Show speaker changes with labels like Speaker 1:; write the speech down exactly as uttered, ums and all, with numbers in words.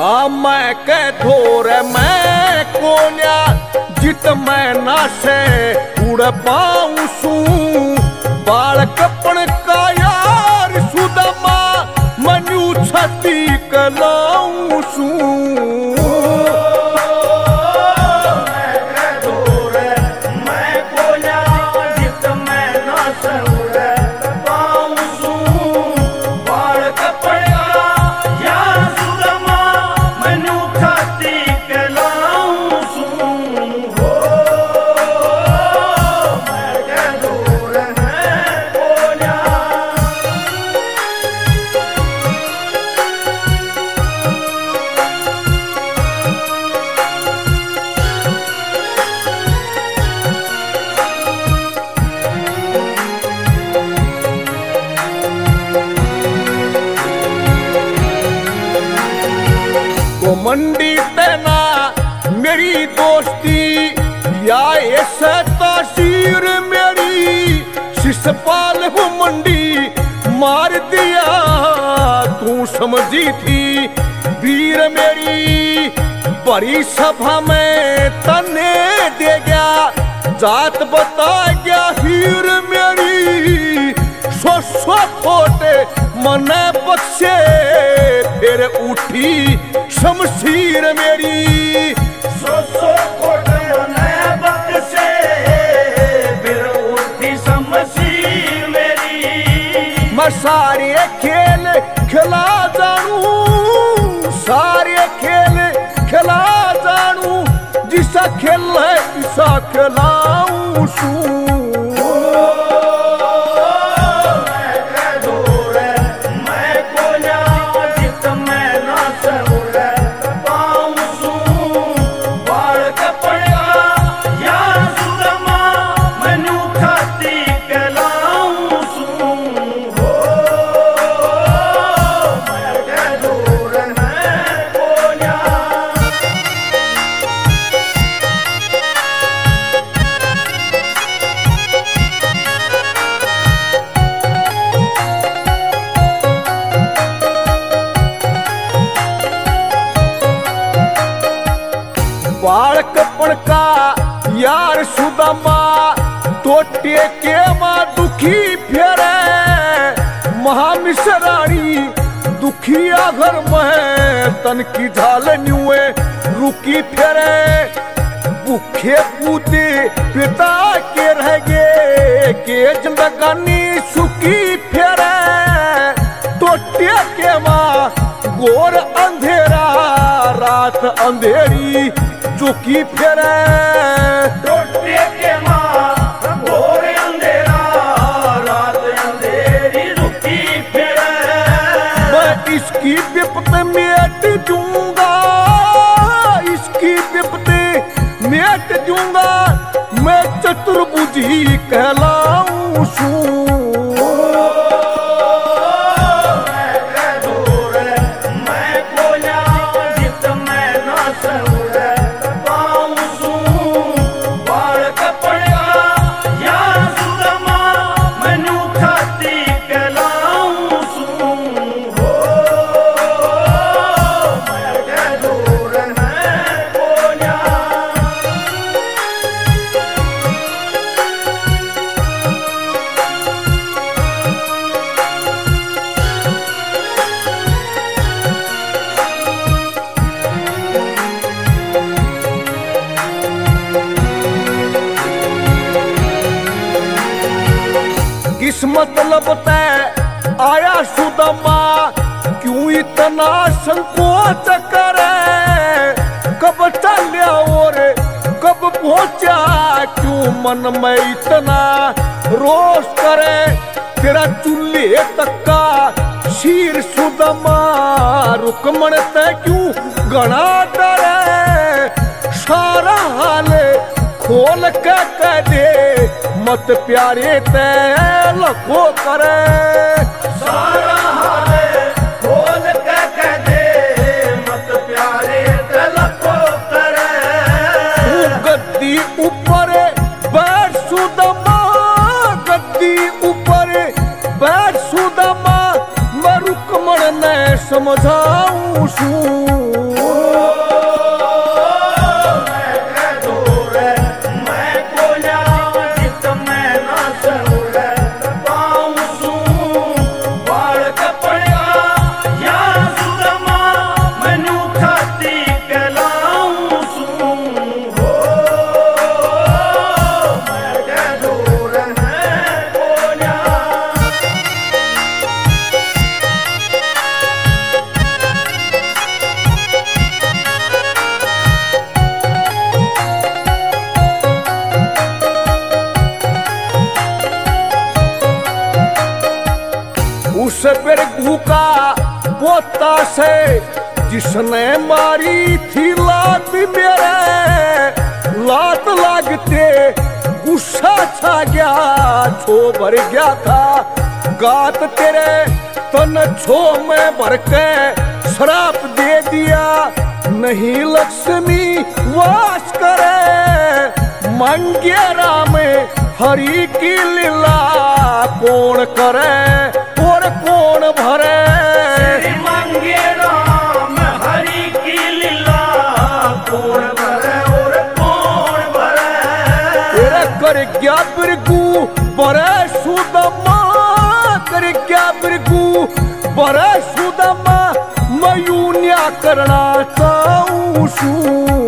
Speaker 1: आ मैं के धोर मैं कोल्या जित मैं नासे उड़ पाऊं सू बाल कपन का यार सुदमा मनु छती कलाऊं सू मंडी तेना मेरी दोस्ती या ऐसा तासीर मेरी शिषपाल वो मंडी मार दिया तू समझी थी वीर मेरी बड़ी सभा में तने दे गया जात बता गया हीर मेरी सो सो फोटे मने बख्शे फिर उठी शमशीर मेरी
Speaker 2: सो सो फोटे मने बख्शे फिर उठी शमशीर मेरी।
Speaker 1: मैं सारे खेल खिला जानू सारे खेल खिला जानू जिसा खेल है इसा खिलाऊं सू बाल कपन का यार सुदामा टोटे के माँ दुखी फेरे महामिसरानी दुखिया घर में तन की झाल न्यूए रुकी फेरे भूखे पूते पिता के रह गए के जिंदगानी सुखी फेरे टोटे के माँ गोर अंधेरा रात अंधेरी चुकी फेरे
Speaker 2: टोटे के माँ घोर अंधेरा रात अंधेरी रुकी फेरे।
Speaker 1: मैं इसकी विपत मेट दूंगा इसकी विपत मेट दूंगा मैं चतुर्भुजी कहलाऊं सू किस मतलब तय आया सुदामा क्यों इतना संकोच करे कब चलिया और कब पहुंचा क्यों मन में इतना रोष करे तेरा चूल्हे तक का शीर सुदामा रुकमण तय क्यों गणा डरे सारा हाल खोल के कह दे मत प्यारे ते लखो करे
Speaker 2: सारा हाले खोल के कह दे मत प्यारे ते लखो करे।
Speaker 1: गद्दी ऊपर बैठ सुदामा गद्दी ऊपर बैठ सुदामा मैं रुकमण ने समझाऊं सू बिरगू का पोता से जिसने मारी थी लात मेरे, लात लागते गुस्सा छा गया, छो भर गया था गात तेरे तन छो में भर के श्राप दे दिया, नहीं लक्ष्मी वास करे, मंगेरा में हरि की लीला कौन करे और कौन भरे।
Speaker 2: मंगेरा में हरि की लीला कौन भरे और कौन भरे।
Speaker 1: तेरे कर क्या बिरगू बरे सुदमा, कर क्या बिरगू बरे सुदमा, मयून्या करना चाहूं।